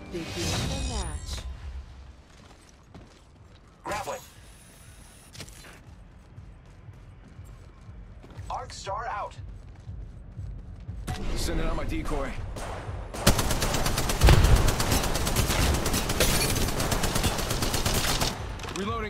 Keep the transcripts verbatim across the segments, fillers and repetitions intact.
Begin the match. Grappling. Arc Star out. Sending out my decoy. Reloading.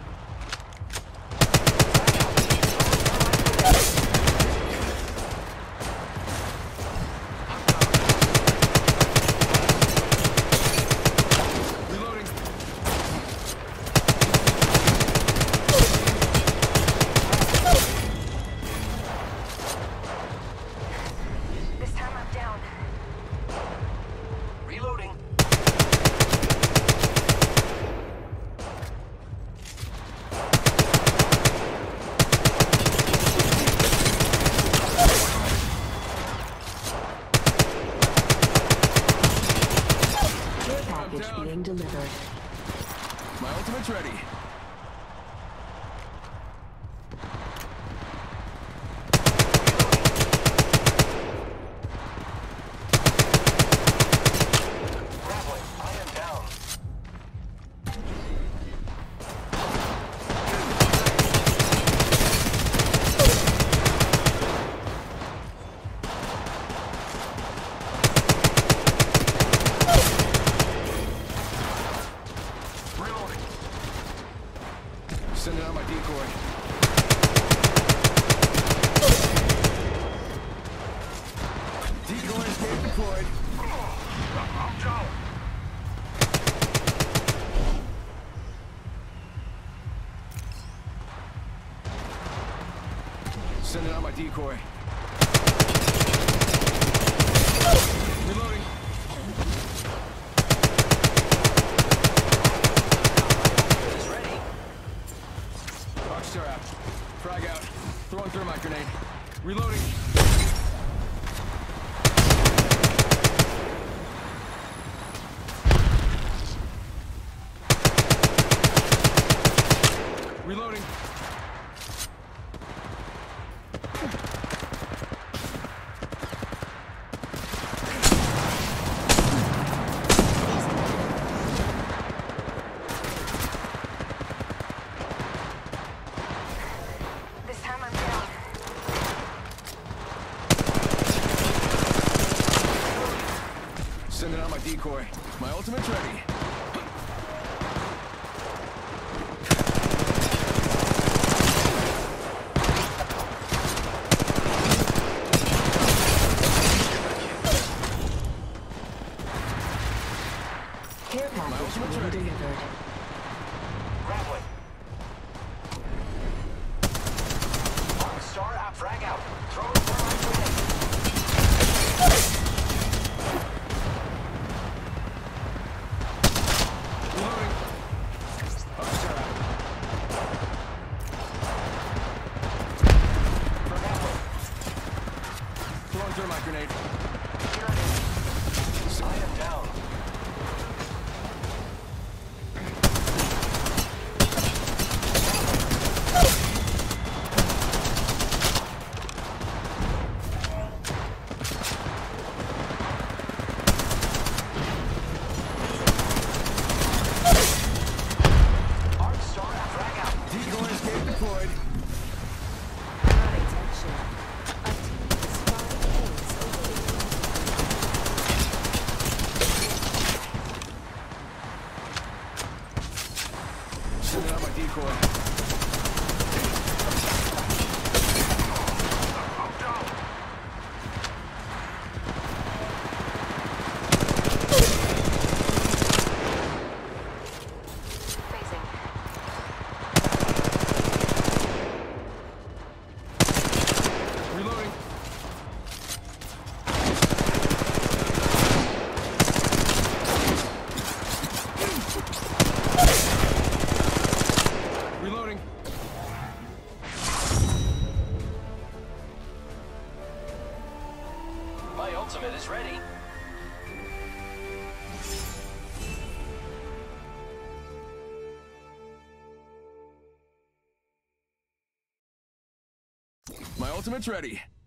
Being delivered. My ultimate's ready. Grappling. I am down. Sending out my decoy. Decoy escape deployed. I'm down. Sending out my decoy. Reloading. Star out. Frag out. Throwing thermite grenade. Reloading. Reloading. Sending out my decoy. My ultimate's ready. Care package being ready. delivered. Grappling. Arc Star out. Frag out. Throwing thermite grenade. Thermite grenade. I am down. Arc Star out. Frag out. Decoy escape deployed. Attention. A team is five points away from Sending out my decoy. Reloading. Reloading. My ultimate is ready. My ultimate's ready.